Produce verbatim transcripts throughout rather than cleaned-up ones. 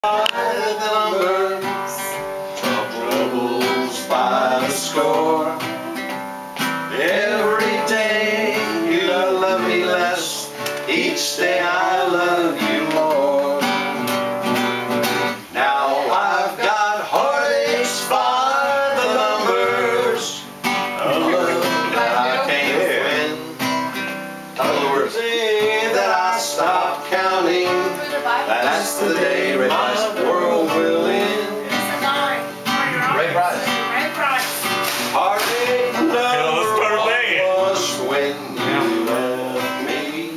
the numbers, troubles by the score. Every day you love me less, each day I love you more. Now I've got heartaches by the numbers, of love that I can't win. In other words, that I stop counting, that's the day my world will end. Ray Price. Ray Price. Heartache number was when you left me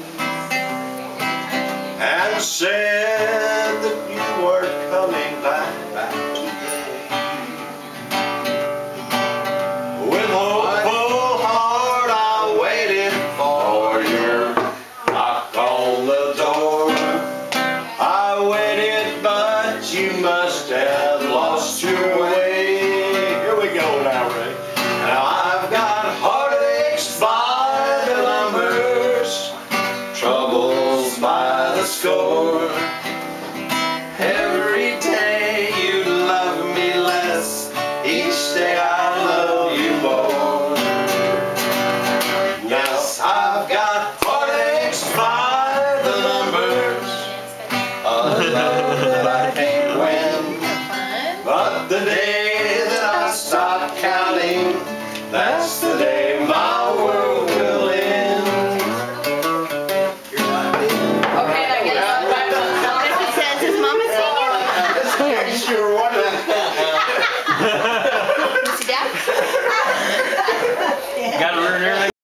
and said that you weren't coming back, back today. With hopeful heart I waited for your knock on the door. I waited, but you must have lost your way. Here we go now, Ray. Now I've got heartaches by the numbers, troubles by the score.